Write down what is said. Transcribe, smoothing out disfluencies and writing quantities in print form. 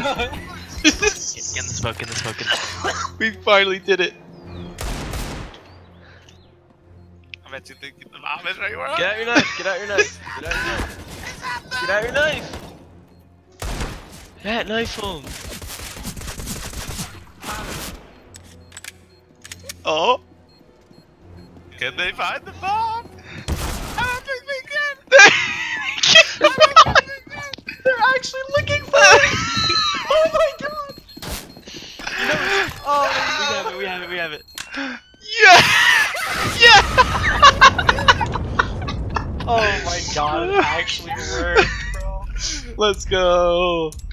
Get in the smoke, in the smoke, in the smoke. We finally did it. I bet you think the bomb is right where Get out your knife, get out your knife, get out your knife. Get out your knife! Yeah, knife him! Oh. Can they find the bomb? I don't think they can. They're actually looking for it. Oh my god. Oh, we have it, we have it. Yeah. Yeah. Oh my god, it actually worked, bro. Let's go.